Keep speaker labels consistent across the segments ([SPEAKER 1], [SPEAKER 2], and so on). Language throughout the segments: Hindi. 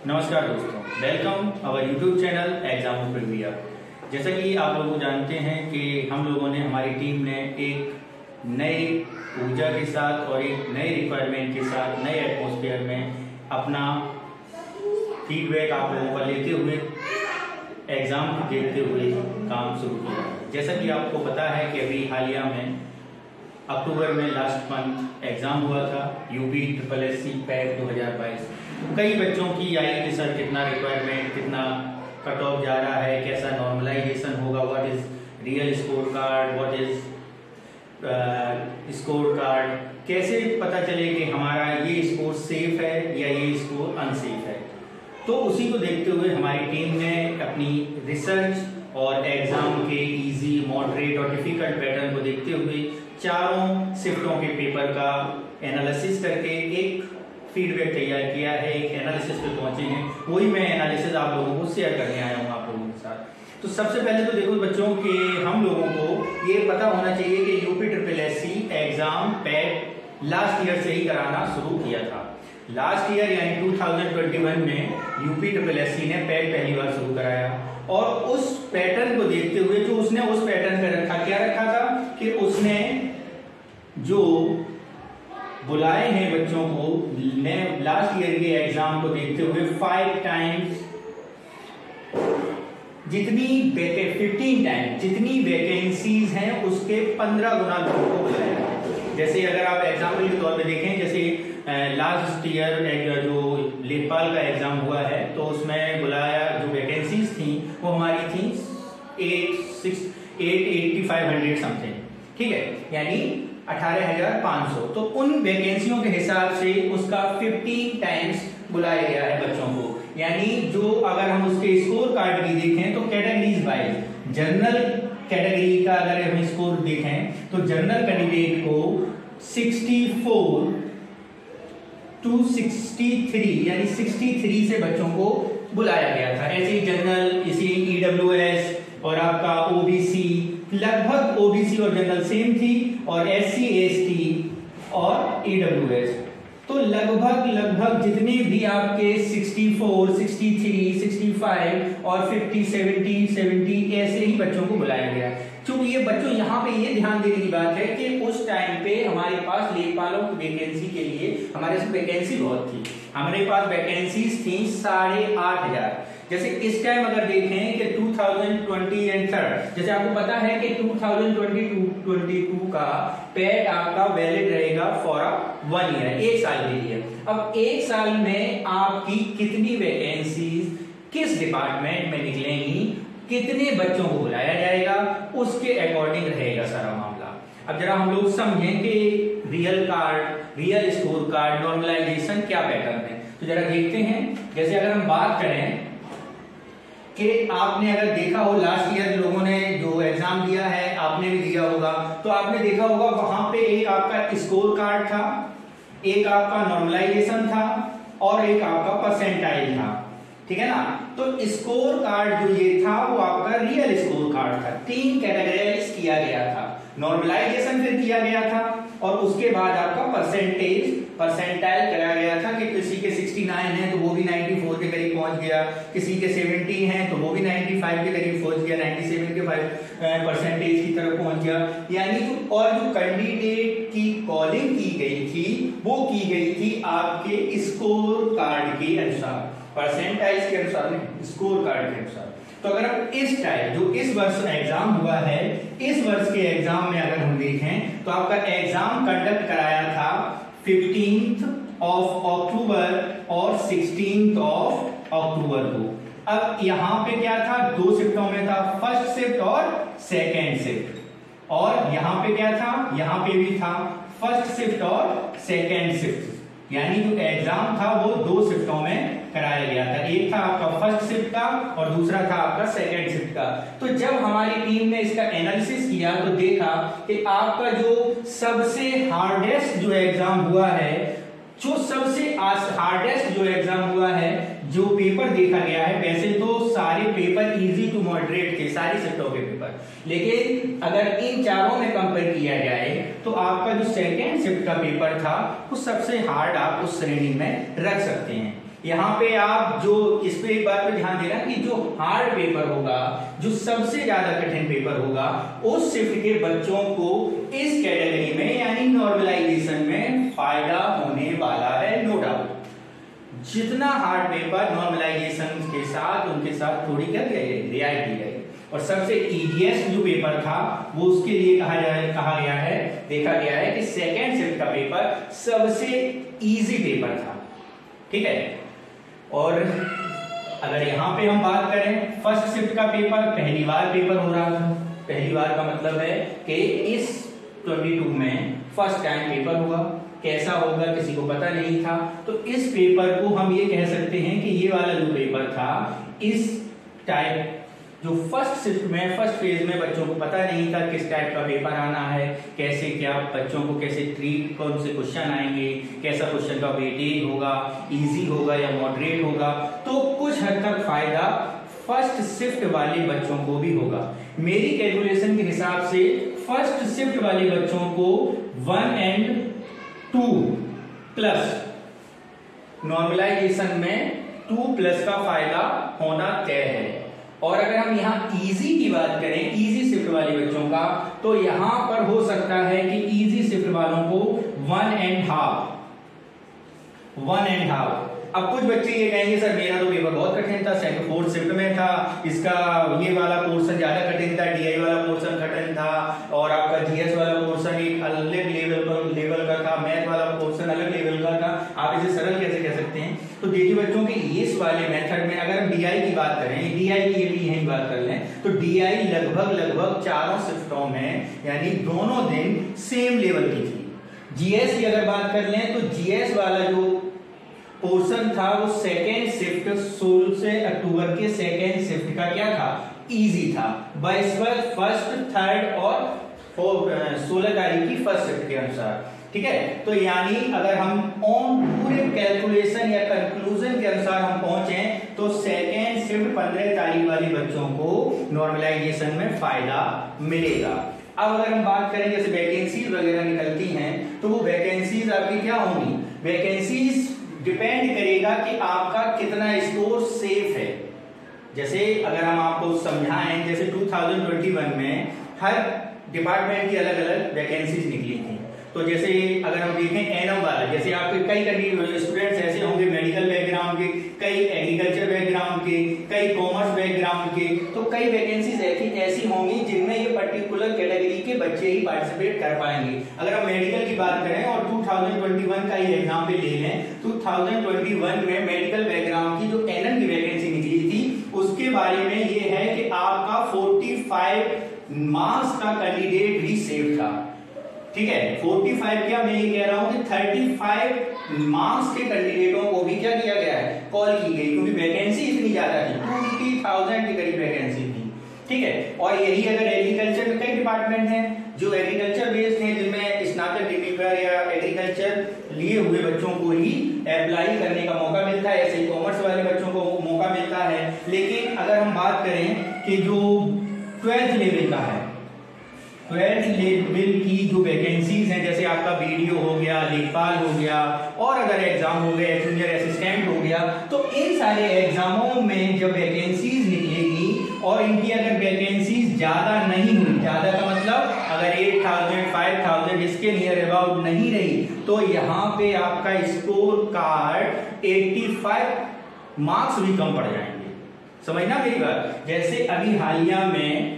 [SPEAKER 1] नमस्कार दोस्तों, welcome our YouTube channel exam प्रीविया। जैसा कि आप लोग जानते हैं कि हम लोगों ने हमारी टीम ने एक नई ऊर्जा के साथ और एक नए रिक्वायरमेंट के साथ नए एटमॉस्फेयर में अपना फीडबैक आप लोगों का लेते हुए एग्जाम को देखते हुए काम शुरू किया। जैसा कि आपको पता है कि अभी हालिया में अक्टूबर में लास्ट मंथ एग्जाम हुआ था यूपी SSC पैट 2022। कई बच्चों की आई कि सर कितना रिक्वायरमेंट, कितना कट ऑफ जा रहा है, कैसा नॉर्मलाइजेशन होगा, what is real scorecard, what is scorecard, कैसे पता चले कि हमारा ये स्कोर सेफ है या ये स्कोर अनसेफ है। तो उसी को देखते हुए हमारी टीम ने अपनी रिसर्च और एग्जाम के इजी, मॉडरेट और डिफिकल्ट पैटर्न को देखते हुए चारों शिफ्टों के पेपर का एनालिसिस करके एक फीडबैक तैयार किया है, एक एनालिसिस पे पहुंचे हैं। वही मैं एनालिसिस आप लोगों को शेयर करने आया हूँ आप लोगों के साथ। तो सबसे पहले तो देखो बच्चों कि हम लोगों को ये पता होना चाहिए कि यूपी SSC एग्जाम पैट लास्ट ईयर से ही कराना शुरू किया था। लास्ट ईयर यानी 2021 में यूपी SSC ने पैट पहली बार शुरू कराया और उस पैटर्न को देखते हुए जो उसने उस पैटर्न पे रखा, क्या रखा था कि उसने जो बुलाए हैं बच्चों को लास्ट ईयर के एग्जाम को देखते हुए 5 टाइम्स जितनी 15 टाइम्स जितनी वैकेंसीज हैं उसके 15 गुना लोगों को बुलाया। जैसे अगर आप एग्जाम्पल के तौर पे देखें, जैसे लास्ट ईयर जो लेखपाल का एग्जाम हुआ है तो उसमें बुलाया जो वैकेंसीज थी वो हमारी थी 8,8500 समथिंग, ठीक है, यानी 18,500। तो उन वैकेंसियों के हिसाब से उसका 15 टाइम्स बुलाया गया है बच्चों को। यानी जो अगर हम उसके स्कोर कार्ड की देखें तो कैटेगरीज वाइज जनरल कैटेगरी का अगर हम स्कोर देखें तो जनरल कैंडिडेट को 64 to 63 यानी 63 से बच्चों को बुलाया गया था। ऐसे ही जनरल, इसी EWS और आपका OBC, लगभग OBC और जनरल सेम थी, और SC ST और EWS तो लगभग जितने भी आपके 64, 63, 65 और 50, 70 ऐसे ही बच्चों को बुलाया गया। क्योंकि ये बच्चों यहाँ पे ये ध्यान देने की बात है कि उस टाइम पे हमारे पास लेखपालों की वैकेंसी के लिए हमारे पास वैकेंसी बहुत थी। हमारे पास वैकेंसीज थी 8,500। जैसे इस टाइम अगर देखें कि 2020 एंड थर्ड, जैसे आपको पता है कि 2022 का पैट आपका वैलिड रहेगा फॉर 1 ईयर, 1 साल के लिए। अब 1 साल में आपकी कितनी वैकेंसीज किस डिपार्टमेंट में निकलेंगी, कितने बच्चों को बुलाया जाएगा, उसके अकॉर्डिंग रहेगा सारा मामला। अब जरा हम लोग समझें कि real card, real scorecard, normalisation क्या पैटर्न है, तो जरा देखते हैं। जैसे अगर हम बात करें कि आपने अगर देखा हो लास्ट ईयर लोगों ने जो एग्जाम दिया है, आपने भी दिया होगा, तो आपने देखा होगा वहां पे एक आपका स्कोर कार्ड था, एक आपका नॉर्मलाइजेशन था और एक आपका परसेंटाइल था, ठीक है ना। तो स्कोर कार्ड जो ये था वो आपका रियल स्कोर कार्ड था। 3 कैटेगराइज किया गया था, नॉर्मलाइजेशन फिर किया गया था और उसके बाद आपका परसेंटाइल कराया गया था कि किसी के 69 है तो वो भी 94 के करीब पहुंच गया, किसी के 70 है तो वो भी 95 के करीब पहुंच गया, 97 के 5% की तरफ पहुंच गया। यानी और जो कैंडिडेट की कॉलिंग की गई थी वो की गई थी आपके स्कोर कार्ड के अनुसार, परसेंटाइज के अनुसार नहीं, स्कोर कार्ड के अनुसार। तो अगर आप इस टाइप जो इस वर्ष एग्जाम हुआ है, इस वर्ष के एग्जाम में अगर हम देखें तो आपका एग्जाम कंडक्ट कराया था 15th of October और 16th of October को। अब यहाँ पे क्या था, 2 शिफ्टों में था, फर्स्ट शिफ्ट और सेकेंड शिफ्ट, और यहाँ पे क्या था, यहाँ पे भी था फर्स्ट शिफ्ट और सेकेंड शिफ्ट। यानी जो एग्जाम था वो 2 शिफ्टों में कराया गया था, एक था आपका फर्स्ट शिफ्ट का और दूसरा था आपका सेकेंड शिफ्ट का। तो जब हमारी टीम ने इसका एनालिसिस किया तो देखा कि आपका जो सबसे हार्डेस्ट जो एग्जाम हुआ है, जो सबसे हार्डेस्ट जो एग्जाम हुआ है, जो पेपर देखा गया है, वैसे तो सारे पेपर इजी टू मॉडरेट थे, सारी शिफ्टों के पेपर, लेकिन अगर इन चारों में कंपेयर किया जाए तो आपका जो सेकेंड शिफ्ट का पेपर था वो सबसे हार्ड आप उस श्रेणी में रख सकते हैं। यहाँ पे आप जो इस पे एक बात पे ध्यान देना कि जो हार्ड पेपर होगा, जो सबसे ज्यादा कठिन पेपर होगा, उस शिफ्ट के बच्चों को इस कैटेगरी में यानी नॉर्मलाइजेशन में फायदा होने वाला है, नो डाउट। जितना हार्ड पेपर नॉर्मलाइजेशन के साथ उनके साथ थोड़ी क्या रियायत दी गई, और सबसे इजीएस्ट जो पेपर था वो उसके लिए कहा गया है, देखा गया है कि सेकेंड शिफ्ट का पेपर सबसे इजी पेपर था, ठीक है। और अगर यहां पे हम बात करें फर्स्ट शिफ्ट का पेपर पहली बार पेपर हो रहा था, पहली बार का मतलब है कि इस 22 में फर्स्ट टाइम पेपर हुआ, कैसा होगा किसी को पता नहीं था। तो इस पेपर को हम ये कह सकते हैं कि ये वाला जो पेपर था, इस टाइप जो फर्स्ट शिफ्ट में फर्स्ट फेज में बच्चों को पता नहीं था किस टाइप का पेपर आना है, कैसे क्या बच्चों को कैसे ट्रीट, कौन से क्वेश्चन आएंगे, कैसा क्वेश्चन का वेटेज होगा, इजी होगा या मॉडरेट होगा, तो कुछ हद तक फायदा फर्स्ट शिफ्ट वाले बच्चों को भी होगा। मेरी कैलकुलेशन के हिसाब से फर्स्ट शिफ्ट वाले बच्चों को 1 and 2 प्लस नॉर्मलाइजेशन में 2+ का फायदा होना तय है। और अगर हम यहाँ इजी की बात करें, इजी शिफ्ट वाले बच्चों का, तो यहां पर हो सकता है कि इजी शिफ्ट वालों को 1 and half। अब कुछ बच्चे ये कहेंगे सर मेरा तो पेपर बहुत कठिन था, सेकंड फोर्थ शिफ्ट में था, इसका ये वाला पोर्शन ज्यादा कठिन था, डीआई वाला पोर्शन कठिन था, और आपका जीएस वाला पोर्शन एक अलग लेवल का था, मैथ वाला पोर्शन अलग लेवल का था, आप इसे सरल कैसे कह सकते हैं। तो देखिए बच्चों के इस वाले मेथड में अगर हम डीआई की बात करें, डीआई की भी यही बात कर लें, तो डीआई लगभग चारों शिफ्टों में यानी दोनों दिन सेम लेवल की थी। जीएस की अगर बात कर लें तो जीएस वाला जो पोर्शन था वो सेकेंड शिफ्ट 16 से अक्टूबर के सेकेंड शिफ्ट का क्या था, इजी था, फर्स्ट थर्ड और 16 तारीख की फर्स्ट शिफ्ट के अनुसार, ठीक है। तो यानी अगर हम ऑन पूरे कैलकुलेशन या कंक्लूजन के अनुसार हम पहुंचे तो सेकेंड शिफ्ट 15 तारीख वाले बच्चों को नॉर्मलाइजेशन में फायदा मिलेगा। अब अगर हम बात करें जैसे वैकेंसीज वगैरह निकलती हैं, तो वो वैकेंसीज आपकी क्या होंगी, वैकेंसीज डिपेंड करेगा कि आपका कितना स्कोर सेफ है। जैसे अगर हम आपको समझाएं, जैसे 2021 में हर डिपार्टमेंट की अलग अलग वैकेंसीज निकली थी। तो जैसे अगर हम देखें एनएम वाला, जैसे आपके कई स्टूडेंट्स ऐसे होंगे मेडिकल बैकग्राउंड के, कई एग्रीकल्चर बैकग्राउंड के, कई कॉमर्स बैकग्राउंड के, तो कई वैकेंसीज ऐसी होंगी जिनमें ये पर्टिकुलर कैटेगरी के बच्चे ही पार्टिसिपेट कर पाएंगे। अगर हम मेडिकल की बात करें और 2021 का ही एग्जाम्पल ले लें, 2021 में मेडिकल बैकग्राउंड की जो एनएम की वैकेंसी निकली थी उसके बारे में ये है कि आपका 45 मार्क्स का कैंडिडेट भी सेफ था, ठीक है। 45 क्या, मैं ये कह रहा हूं कि 35 मार्क्स के कैंडिडेटों को भी क्या किया गया है, कॉल की गई, क्योंकि वैकेंसी इतनी ज्यादा थी, 20,000 के करीब वैकेंसी थी, ठीक है। और यही अगर एग्रीकल्चर में कई डिपार्टमेंट हैं जो एग्रीकल्चर बेस्ड हैं, जिनमें स्नातक डिग्री पर या एग्रीकल्चर लिए हुए बच्चों को ही अप्लाई करने का मौका मिलता है, ऐसे ही कॉमर्स वाले बच्चों को मौका मिलता है। लेकिन अगर हम बात करें कि जो 12th लेवल का है, 12th लेवल की जो वैकेंसीज हैं, जैसे आपका बीडीओ हो गया, लेखपाल हो गया, और अगर एग्जाम हो गए जूनियर असिस्टेंट हो गया, तो इन सारे एग्जामों में जब वैकेंसीज निकलेगी और इनकी अगर वैकेंसीज ज्यादा नहीं हुई, ज्यादा का मतलब अगर 8,000 5,000 इसके नियर अबाउट नहीं रही, तो यहाँ पे आपका स्कोर कार्ड 85 मार्क्स भी कम पड़ जाएंगे। समझना मेरी बात। जैसे अभी हालिया में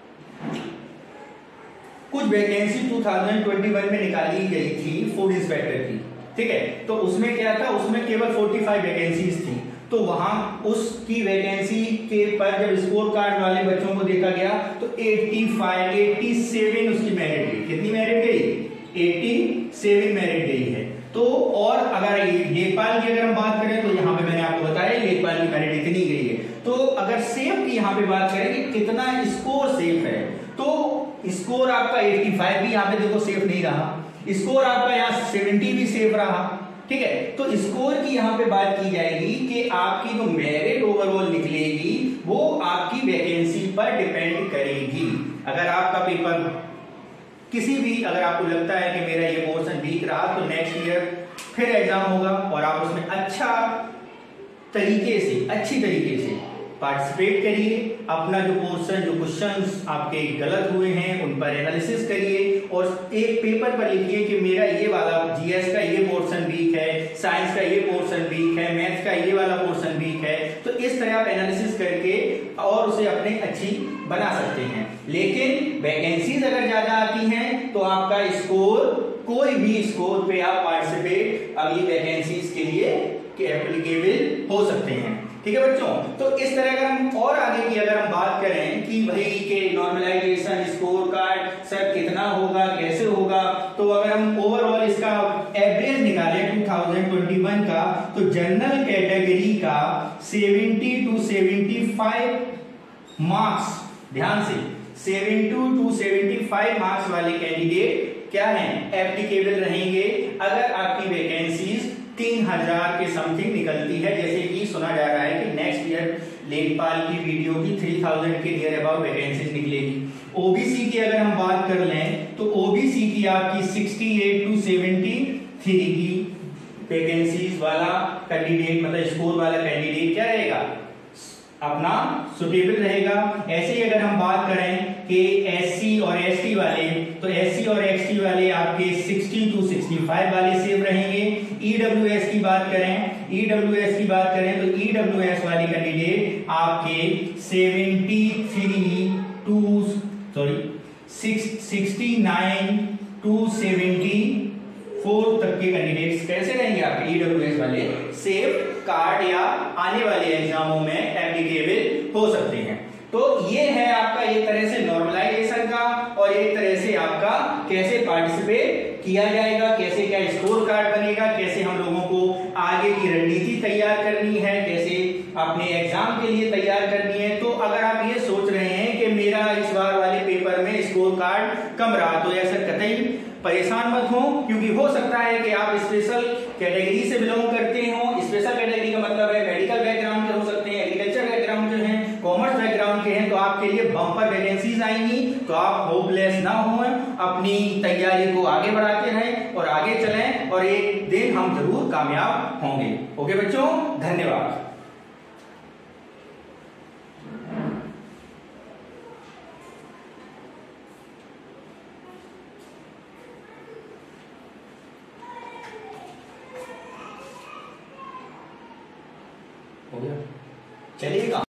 [SPEAKER 1] कुछ वैकेंसी 2021 में निकाली गई थी फूड इंस्पेक्टर की, ठीक है, तो उसमें क्या था, उसमें केवल 45 वैकेंसीज थी। तो वहां उसकी वैकेंसी के पर जब स्कोर कार्ड वाले बच्चों को देखा गया तो 87 उसकी मेरिट गई। कितनी मेरिट गई, 87 मेरिट गई है। तो और अगर लेखपाल की अगर हम बात करें तो यहाँ पे मैंने आपको बताया लेखपाल की मेरिट इतनी गई है। तो अगर सेफ की यहाँ पे बात करें कि कितना स्कोर सेफ है, तो स्कोर आपका 85 भी यहाँ पे देखो सेफ नहीं रहा, स्कोर आपका यहाँ 70 भी सेफ रहा, ठीक है। तो स्कोर की यहाँ पे बात की जाएगी कि आपकी जो मेरिट ओवरऑल निकलेगी वो आपकी वैकेंसी पर डिपेंड करेगी। अगर आपका पेपर किसी भी, अगर आपको लगता है कि मेरा ये पोर्शन वीक रहा, तो नेक्स्ट ईयर फिर एग्जाम होगा और आप उसमें अच्छा तरीके से, अच्छी तरीके से पार्टिसिपेट करिए। अपना जो पोर्शन, जो क्वेश्चंस आपके गलत हुए हैं उन पर एनालिसिस करिए और एक पेपर पर लिखिए कि मेरा ये वाला जीएस का ये पोर्शन वीक है, साइंस का ये पोर्शन वीक है, मैथ्स का ये वाला पोर्शन वीक है। तो इस तरह आप एनालिसिस करके और उसे अपने अच्छी बना सकते हैं। लेकिन वैकेंसीज अगर ज्यादा आती हैं तो आपका स्कोर, कोई भी स्कोर पे आप पार्टिसिपेट अगली वैकेंसीज के लिए एप्लीकेबल हो सकते हैं। ठीक है बच्चों, तो इस तरह अगर हम और आगे की अगर हम बात करें कि भाई के नॉर्मलाइजेशन स्कोर कार्ड सर कितना होगा, कैसे होगा, तो अगर हम ओवरऑल इसका एवरेज निकालें 2021 का, तो जनरल कैटेगरी का 70 to 75 मार्क्स, ध्यान से 70 to 75 मार्क्स वाले कैंडिडेट क्या हैं, एप्लीकेबल रहेंगे अगर आपकी वैकेंसीज 3000 के समथिंग निकलती है। जैसे कि सुना जा रहा है कि नेक्स्ट ईयर लेखपाल की वीडियो की 3000 के नियर अबाउट वैकेंसीज निकलेगी। ओबीसी की अगर हम बात कर लें तो ओबीसी की आपकी 68 to 73 की वैकेंसीज वाला कैंडिडेट, मतलब स्कोर वाला कैंडिडेट क्या रहेगा, अपना सुटेबल रहेगा। ऐसे ही अगर हम बात करें कि एससी और एसटी वाले, तो एससी और एसटी वाले आपके 60 to 65 वाले सेव रहेंगे। ईडब्ल्यूएस की बात करें, ईडब्ल्यूएस की बात करें तो ईडब्ल्यूएस वाले कैंडिडेट आपके 69 to 74 तक के कैंडिडेट्स कैसे रहेंगे आपके ईडब्ल्यूएस वाले, सेफ कार्ड या आने वाले एग्जामों में एप्लीकेबल हो सकते हैं। तो ये है आपका एक तरह से नॉर्मलाइजेशन का और एक तरह से आपका कैसे पार्टिसिपेट किया जाएगा, कैसे क्या स्कोर कार्ड बनेगा, कैसे हम लोगों को आगे की रणनीति तैयार करनी है, कैसे अपने एग्जाम के लिए तैयार करनी है। तो अगर आप ये सोच रहे हैं कि मेरा इस बार वाले पेपर में स्कोर कार्ड कम रहा, तो ऐसा कतई परेशान मत हो, क्योंकि हो सकता है कि आप स्पेशल कैटेगरी से बिलोंग करते हो। स्पेशल कैटेगरी का मतलब है मेडिकल बैकग्राउंड के हो सकते हैं, एग्रीकल्चर बैकग्राउंड के हैं, कॉमर्स बैकग्राउंड के हैं, तो आपके लिए बम्पर वैकेंसीज आएंगी। तो आप होपलेस ना हो, अपनी तैयारी को आगे बढ़ाते रहें और आगे चलें और एक दिन हम जरूर कामयाब होंगे। ओके बच्चों, धन्यवाद। हो गया, चलिएगा।